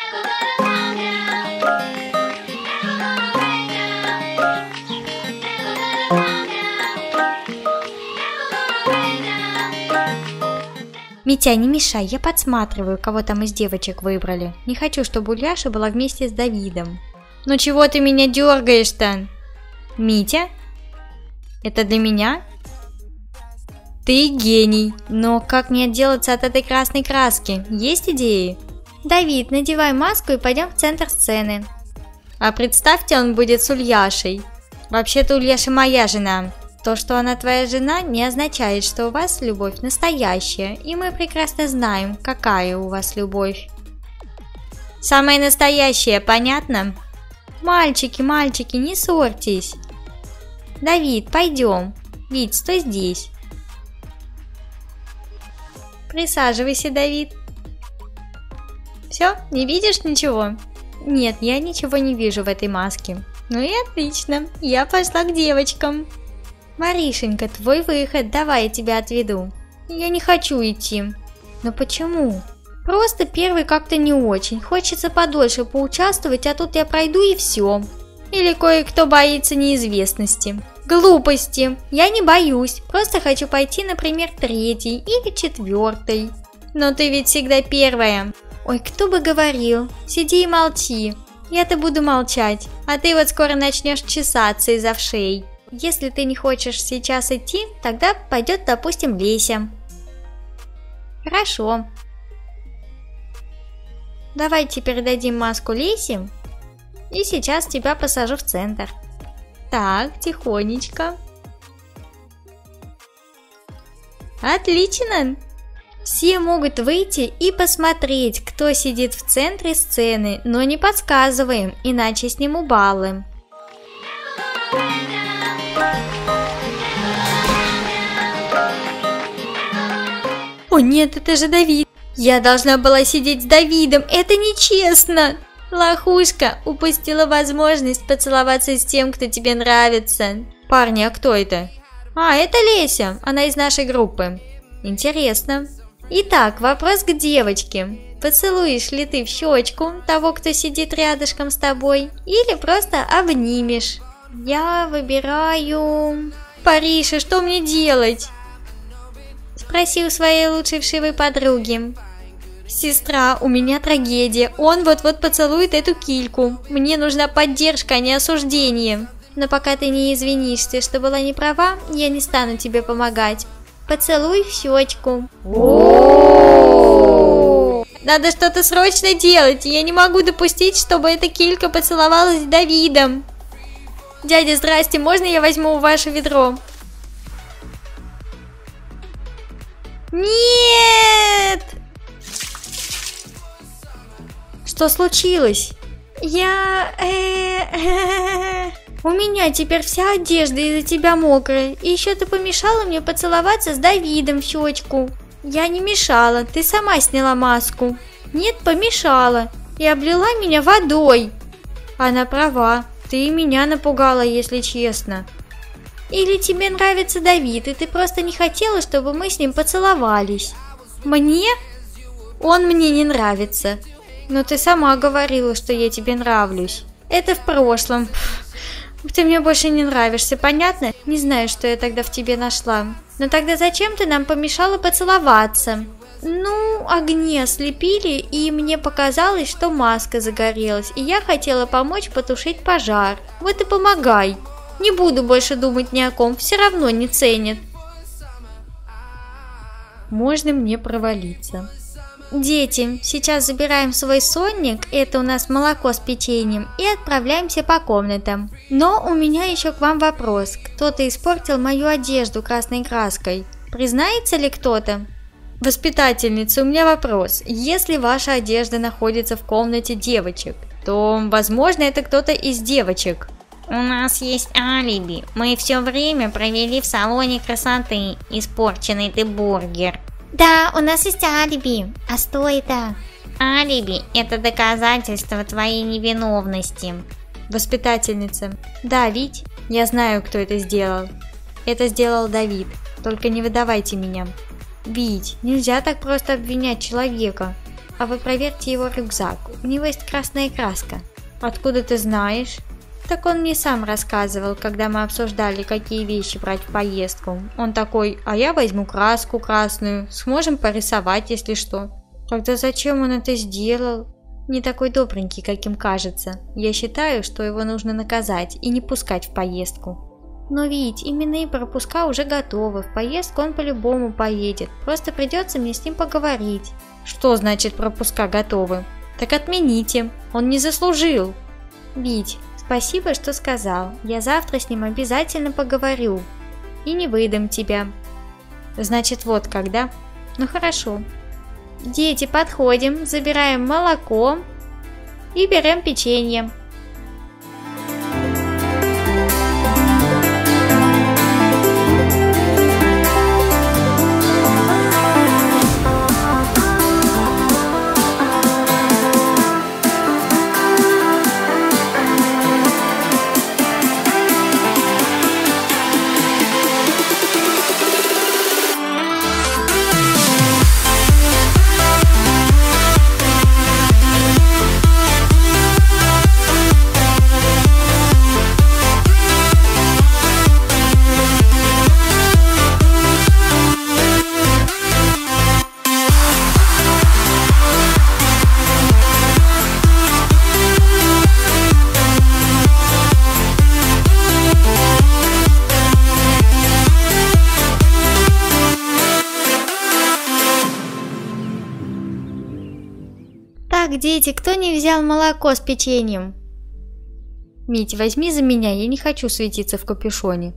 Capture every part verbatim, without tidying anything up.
Митя, не мешай, я подсматриваю, кого там из девочек выбрали. Не хочу, чтобы Ульяша была вместе с Давидом. Ну чего ты меня дергаешь-то? Митя? Это для меня? Ты гений, но как мне отделаться от этой красной краски? Есть идеи? Давид, надевай маску и пойдем в центр сцены. А представьте, он будет с Ульяшей. Вообще-то Ульяша моя жена. То, что она твоя жена, не означает, что у вас любовь настоящая, и мы прекрасно знаем, какая у вас любовь. Самая настоящая, понятно? Мальчики, мальчики, не ссорьтесь. Давид, пойдем. Вить, стой здесь. Присаживайся, Давид. Все, не видишь ничего? Нет, я ничего не вижу в этой маске. Ну и отлично, я пошла к девочкам. Маришенька, твой выход, давай я тебя отведу. Я не хочу идти. Но почему? Просто первый как-то не очень. Хочется подольше поучаствовать, а тут я пройду и все. Или кое-кто боится неизвестности. Глупости. Я не боюсь. Просто хочу пойти, например, третий или четвертый. Но ты ведь всегда первая. Ой, кто бы говорил. Сиди и молчи. Я-то буду молчать. А ты вот скоро начнешь чесаться из-за вшей. Если ты не хочешь сейчас идти, тогда пойдет, допустим, Леся. Хорошо. Давайте передадим маску Лесе. И сейчас тебя посажу в центр. Так, тихонечко. Отлично. Все могут выйти и посмотреть, кто сидит в центре сцены, но не подсказываем, иначе сниму баллы. О нет, это же Давид. Я должна была сидеть с Давидом, это нечестно. Лохушка, упустила возможность поцеловаться с тем, кто тебе нравится. Парни, а кто это? А, это Леся, она из нашей группы. Интересно. Итак, вопрос к девочке. Поцелуешь ли ты в щечку того, кто сидит рядышком с тобой, или просто обнимешь? Я выбираю... Париша, что мне делать? Спроси у своей лучшей вшивой подруги. Сестра, у меня трагедия. Он вот-вот поцелует эту кильку. Мне нужна поддержка, а не осуждение. Но пока ты не извинишься, что была не права, я не стану тебе помогать. Поцелуй в щечку. Надо что-то срочно делать. Я не могу допустить, чтобы эта килька поцеловалась с Давидом. Дядя, здрасте, можно я возьму ваше ведро? Нет! Что случилось? Я... У меня теперь вся одежда из-за тебя мокрая. И еще ты помешала мне поцеловаться с Давидом в щечку. Я не мешала, ты сама сняла маску. Нет, помешала. И облила меня водой. Она права, ты меня напугала, если честно. Или тебе нравится Давид, и ты просто не хотела, чтобы мы с ним поцеловались? Мне? Он мне не нравится. Но ты сама говорила, что я тебе нравлюсь. Это в прошлом. Ты мне больше не нравишься, понятно? Не знаю, что я тогда в тебе нашла. Но тогда зачем ты нам помешала поцеловаться? Ну, огни ослепили, и мне показалось, что маска загорелась, и я хотела помочь потушить пожар. Вот и помогай. Не буду больше думать ни о ком, все равно не ценят. Можно мне провалиться. Дети, сейчас забираем свой сонник, это у нас молоко с печеньем, и отправляемся по комнатам. Но у меня еще к вам вопрос. Кто-то испортил мою одежду красной краской. Признается ли кто-то? Воспитательница, у меня вопрос. Если ваша одежда находится в комнате девочек, то, возможно, это кто-то из девочек. У нас есть алиби. Мы все время провели в салоне красоты. Испорченный ты бургер. Да, у нас есть алиби. А что это? Алиби – это доказательство твоей невиновности. Воспитательница. Да, Вить, я знаю, кто это сделал. Это сделал Давид. Только не выдавайте меня. Вить, нельзя так просто обвинять человека. а вы проверьте его рюкзак, у него есть красная краска. Откуда ты знаешь? Так он мне сам рассказывал, когда мы обсуждали, какие вещи брать в поездку. Он такой: а я возьму краску красную, сможем порисовать, если что. Тогда зачем он это сделал? Не такой добренький, каким кажется. Я считаю, что его нужно наказать и не пускать в поездку. Но ведь именные пропуска уже готовы, в поездку он по-любому поедет, просто придется мне с ним поговорить. Что значит пропуска готовы? Так отмените, он не заслужил. Вить, спасибо, что сказал, я завтра с ним обязательно поговорю. И не выдам тебя. Значит, вот когда? Ну хорошо. Дети, подходим, забираем молоко и берем печенье. Так, дети, кто не взял молоко с печеньем? Мить, возьми за меня, я не хочу светиться в капюшоне.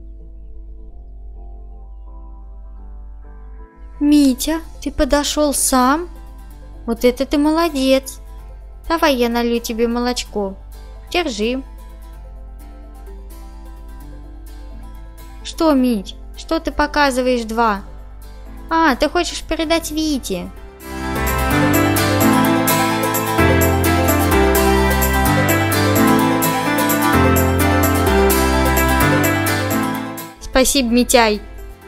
Митя, ты подошел сам? Вот это ты молодец. Давай я налью тебе молочко. Держи. Что, Мить, что ты показываешь два? А, ты хочешь передать Вите? Спасибо, Митяй.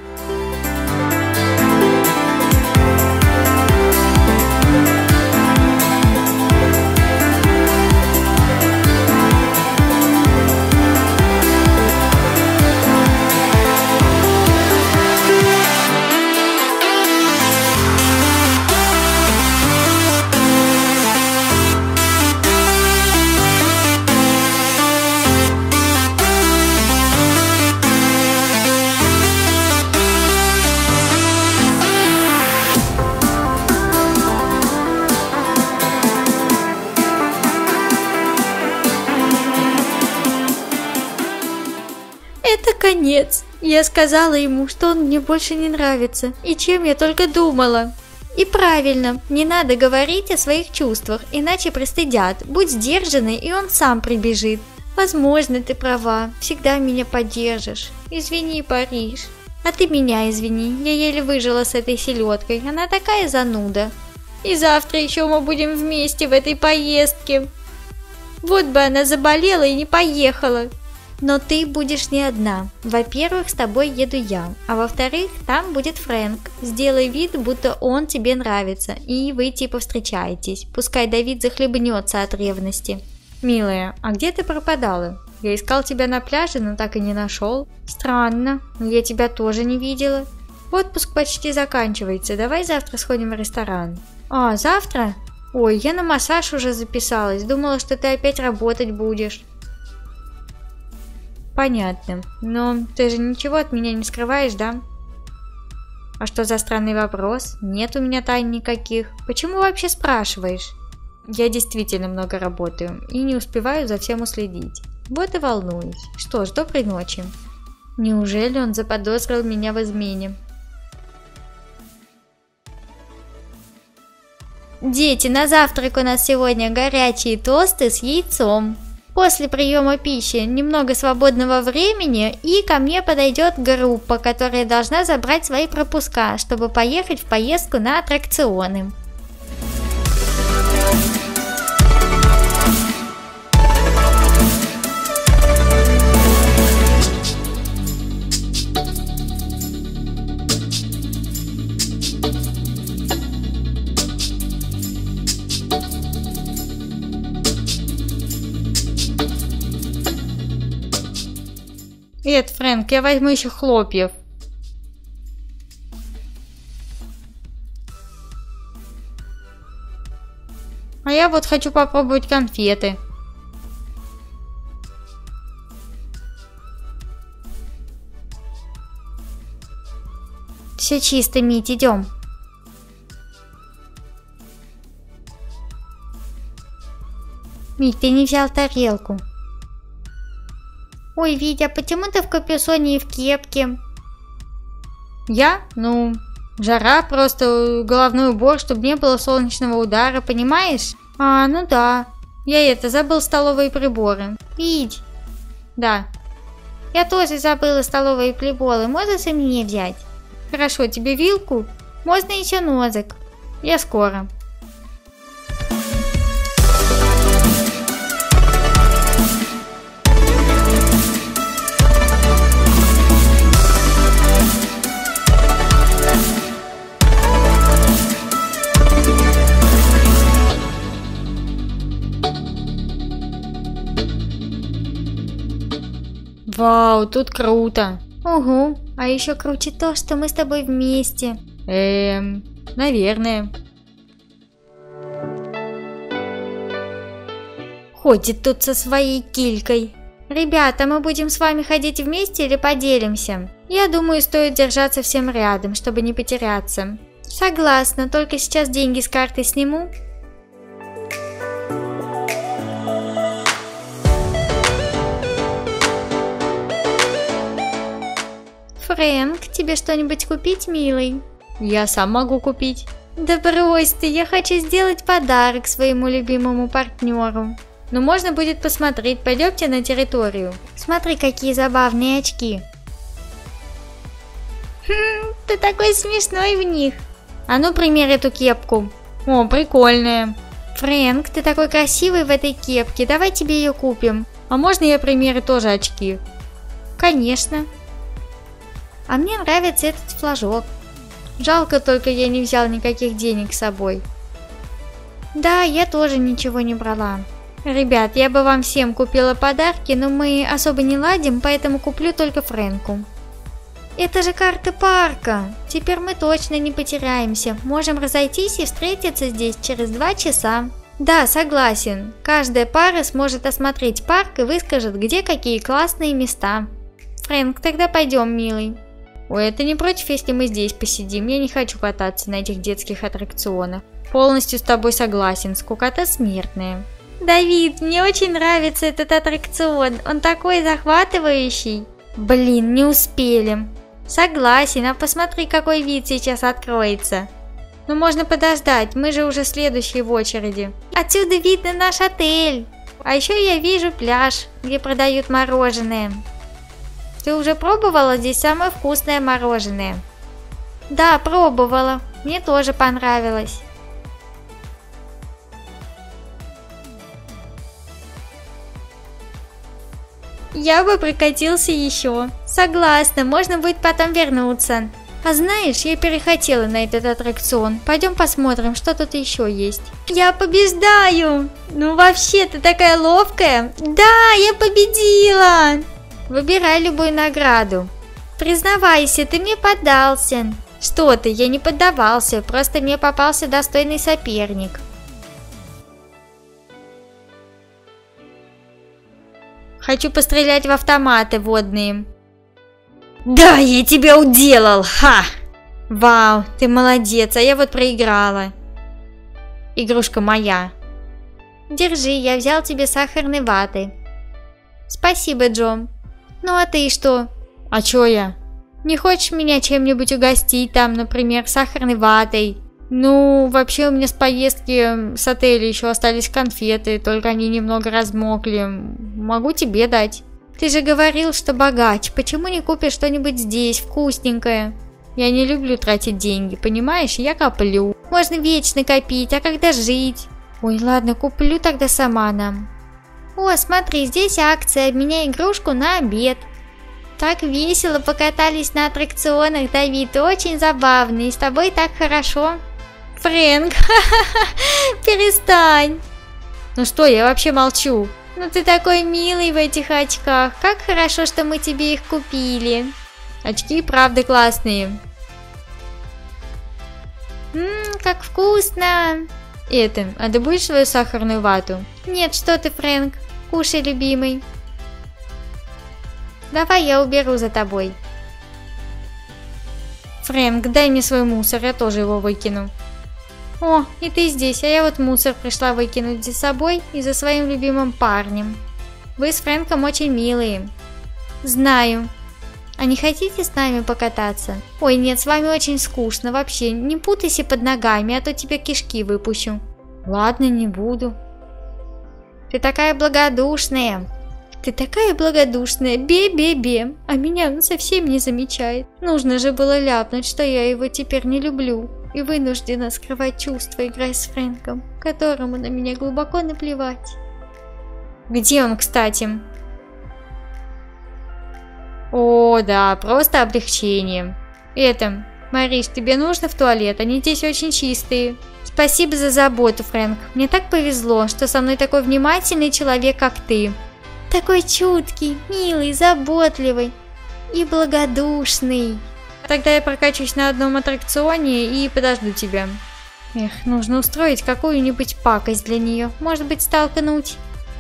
Это конец. Я сказала ему, что он мне больше не нравится, и чем я только думала. И правильно, не надо говорить о своих чувствах, иначе пристыдят. Будь сдержанной, и он сам прибежит. Возможно, ты права, всегда меня поддержишь. Извини, Париж. А ты меня извини, я еле выжила с этой селедкой, она такая зануда. И завтра еще мы будем вместе в этой поездке. Вот бы она заболела и не поехала. Но ты будешь не одна. Во-первых, с тобой еду я, а во-вторых, там будет Фрэнк. Сделай вид, будто он тебе нравится, и вы типа встречаетесь. Пускай Давид захлебнется от ревности. Милая, а где ты пропадала? Я искал тебя на пляже, но так и не нашел. Странно, но я тебя тоже не видела. Отпуск почти заканчивается, давай завтра сходим в ресторан. А, завтра? Ой, я на массаж уже записалась, думала, что ты опять работать будешь. Понятно, но ты же ничего от меня не скрываешь, да? А что за странный вопрос? Нет у меня тайн никаких. Почему вообще спрашиваешь? Я действительно много работаю и не успеваю за всем уследить. Вот и волнуюсь. Что ж, доброй ночи. Неужели он заподозрил меня в измене? Дети, на завтрак у нас сегодня горячие тосты с яйцом. После приема пищи немного свободного времени, и ко мне подойдет группа, которая должна забрать свои пропуска, чтобы поехать в поездку на аттракционы. Эд, Фрэнк, я возьму еще хлопьев. А я вот хочу попробовать конфеты. Все чисто, Мить, идем. Мить, ты не взял тарелку. Ой, Витя, почему ты в капюшоне и в кепке? Я? Ну, жара, просто головной убор, чтобы не было солнечного удара, понимаешь? А, ну да. Я это, забыл столовые приборы. Вить. Да. Я тоже забыла столовые приборы, можешь и мне взять? Хорошо, тебе вилку? Можно еще ножик. Я скоро. Вау, тут круто. Угу, а еще круче то, что мы с тобой вместе. Эм, наверное. Ходит тут со своей килькой. Ребята, мы будем с вами ходить вместе или поделимся? Я думаю, стоит держаться всем рядом, чтобы не потеряться. Согласна, только сейчас деньги с карты сниму. Фрэнк, тебе что-нибудь купить, милый? Я сам могу купить. Да брось ты, я хочу сделать подарок своему любимому партнеру. Ну можно будет посмотреть, пойдемте на территорию. Смотри, какие забавные очки. Хм, ты такой смешной в них. А ну примерь эту кепку. О, прикольная. Фрэнк, ты такой красивый в этой кепке, давай тебе ее купим. А можно я примерю тоже очки? Конечно. А мне нравится этот флажок. Жалко только я не взял никаких денег с собой. Да, я тоже ничего не брала. Ребят, я бы вам всем купила подарки, но мы особо не ладим, поэтому куплю только Фрэнку. Это же карта парка. Теперь мы точно не потеряемся. Можем разойтись и встретиться здесь через два часа. Да, согласен. Каждая пара сможет осмотреть парк и выскажет, где какие классные места. Фрэнк, тогда пойдем, милый. Ой, это не против, если мы здесь посидим? Я не хочу кататься на этих детских аттракционах. Полностью с тобой согласен, скукота смертная. Давид, мне очень нравится этот аттракцион, он такой захватывающий. Блин, не успели. Согласен, а посмотри, какой вид сейчас откроется. Ну можно подождать, мы же уже следующие в очереди. Отсюда видно наш отель. А еще я вижу пляж, где продают мороженое. Ты уже пробовала здесь самое вкусное мороженое? Да, пробовала. Мне тоже понравилось. Я бы прокатился еще. Согласна, можно будет потом вернуться. А знаешь, я перехотела на этот аттракцион. Пойдем посмотрим, что тут еще есть. Я побеждаю! Ну вообще, ты такая ловкая. Да, я победила! Выбирай любую награду. Признавайся, ты мне поддался. Что ты, я не поддавался, просто мне попался достойный соперник. Хочу пострелять в автоматы водные. Да, я тебя уделал, ха! Вау, ты молодец, а я вот проиграла. Игрушка моя. Держи, я взял тебе сахарной ваты. Спасибо, Джо. Ну а ты что? А чё я? Не хочешь меня чем-нибудь угостить, там, например, сахарной ватой? Ну, вообще у меня с поездки с отеля еще остались конфеты, только они немного размокли. Могу тебе дать. Ты же говорил, что богач, почему не купишь что-нибудь здесь, вкусненькое? Я не люблю тратить деньги, понимаешь, я коплю. Можно вечно копить, а когда жить? Ой, ладно, куплю тогда сама нам. О, смотри, здесь акция, обменяй игрушку на обед. Так весело покатались на аттракционах, Давид, очень забавно, и с тобой так хорошо. Фрэнк, перестань. Ну что, я вообще молчу. Ну ты такой милый в этих очках. Как хорошо, что мы тебе их купили. Очки правда классные. Ммм, как вкусно. Это, а ты будешь свою сахарную вату? Нет, что ты, Фрэнк. Кушай, любимый. Давай я уберу за тобой. Фрэнк, дай мне свой мусор, я тоже его выкину. О, и ты здесь, а я вот мусор пришла выкинуть за собой и за своим любимым парнем. Вы с Фрэнком очень милые. Знаю. А не хотите с нами покататься? Ой, нет, с вами очень скучно, вообще, не путайся под ногами, а то тебе кишки выпущу. Ладно, не буду. Ты такая благодушная. Ты такая благодушная, бе-бе-бе, а меня он совсем не замечает. Нужно же было ляпнуть, что я его теперь не люблю. И вынуждена скрывать чувства, играя с Фрэнком, которому на меня глубоко наплевать. Где он, кстати? О, да, просто облегчение. Это, Мариш, тебе нужно в туалет? Они здесь очень чистые. Спасибо за заботу, Фрэнк. Мне так повезло, что со мной такой внимательный человек, как ты. Такой чуткий, милый, заботливый и благодушный. Тогда я прокачусь на одном аттракционе и подожду тебя. Эх, нужно устроить какую-нибудь пакость для нее. Может быть, столкнуть.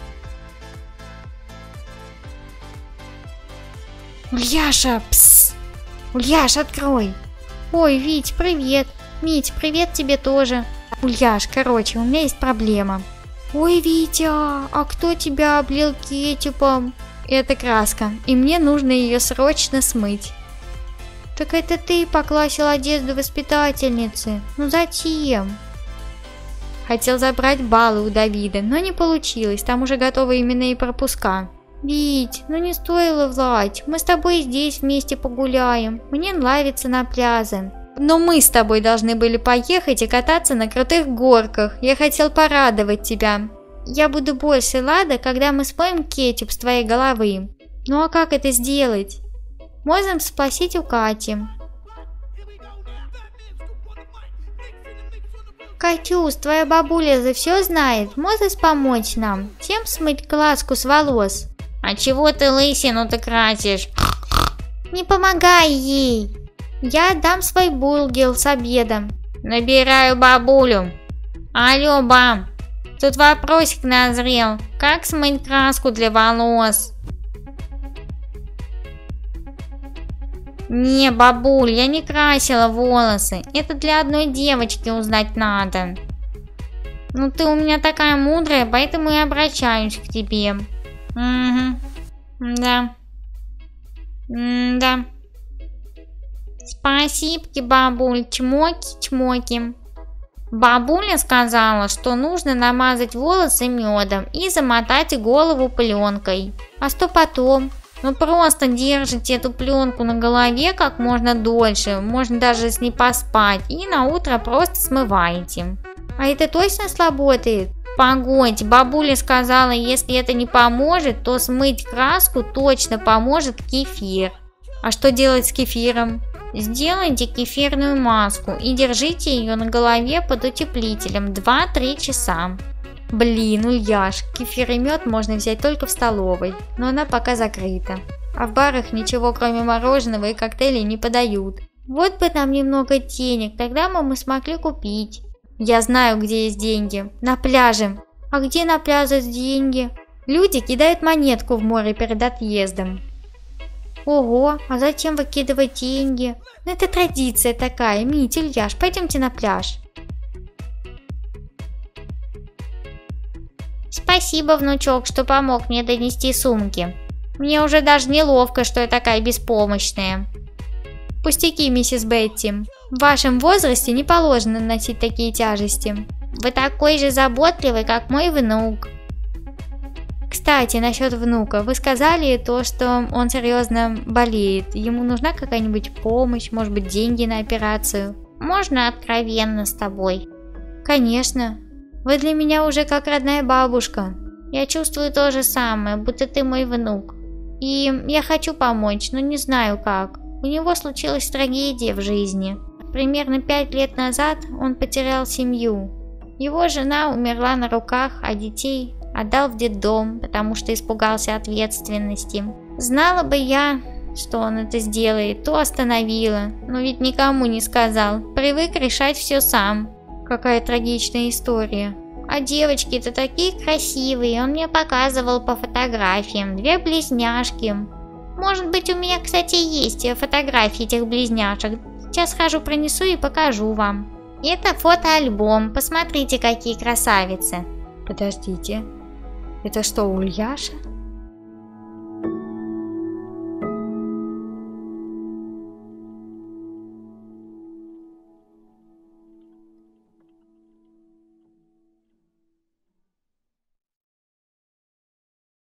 Ульяша, пс! Ульяш, открой! Ой, Вить, привет! Мить, привет тебе тоже! Ульяш, короче, у меня есть проблема. Ой, Витя, а кто тебя облил кетчупом? Это краска, и мне нужно ее срочно смыть. Так это ты покрасил одежду воспитательницы? Ну зачем? Хотел забрать баллы у Давида, но не получилось, там уже готовы именные пропуска. Вить, ну не стоило врать, мы с тобой здесь вместе погуляем, мне нравится на пляже. Но мы с тобой должны были поехать и кататься на крутых горках, я хотел порадовать тебя. Я буду больше рада, когда мы смоем кетчуп с твоей головы. Ну а как это сделать? Можем спросить у Кати. Катюс, твоя бабуля за все знает, можешь помочь нам? Чем смыть краску с волос? А чего ты лысину-то красишь? Не помогай ей. Я дам свой бургер с обедом. Набираю бабулю. Алло, бам. Тут вопросик назрел. Как смыть краску для волос? Не, бабуль, я не красила волосы. Это для одной девочки узнать надо. Ну ты у меня такая мудрая, поэтому и обращаюсь к тебе. Угу. Да. М-да. Спасибки, бабуль. Чмоки-чмоки. Бабуля сказала, что нужно намазать волосы медом и замотать голову пленкой. А что потом? Ну просто держите эту пленку на голове как можно дольше, можно даже с ней поспать, и на утро просто смываете. А это точно сработает? Погодь, бабуля сказала, если это не поможет, то смыть краску точно поможет кефир. А что делать с кефиром? Сделайте кефирную маску и держите ее на голове под утеплителем два-три часа. Блин, Ульяш, кефир и мед можно взять только в столовой, но она пока закрыта. А в барах ничего кроме мороженого и коктейлей не подают. Вот бы нам немного денег, тогда мы, мы смогли купить. Я знаю, где есть деньги. На пляже. А где на пляже деньги? Люди кидают монетку в море перед отъездом. Ого, а зачем выкидывать деньги? Ну это традиция такая. Мить, Ильяш, пойдемте на пляж. Спасибо, внучок, что помог мне донести сумки. Мне уже даже неловко, что я такая беспомощная. Пустяки, миссис Бетти. В вашем возрасте не положено носить такие тяжести. Вы такой же заботливый, как мой внук. Кстати, насчет внука. Вы сказали то, что он серьезно болеет. Ему нужна какая-нибудь помощь, может быть, деньги на операцию? Можно откровенно с тобой? Конечно. Вы для меня уже как родная бабушка. Я чувствую то же самое, будто ты мой внук. И я хочу помочь, но не знаю как. У него случилась трагедия в жизни. Примерно пять лет назад он потерял семью. Его жена умерла на руках, а детей Отдал в детдом, потому что испугался ответственности. Знала бы я, что он это сделает, то остановила, но ведь никому не сказал. Привык решать все сам. Какая трагичная история. А девочки-то такие красивые, он мне показывал по фотографиям. Две близняшки. Может быть, у меня, кстати, есть фотографии этих близняшек. Сейчас схожу, принесу и покажу вам. Это фотоальбом. Посмотрите, какие красавицы. Подождите. Это что, Ульяша?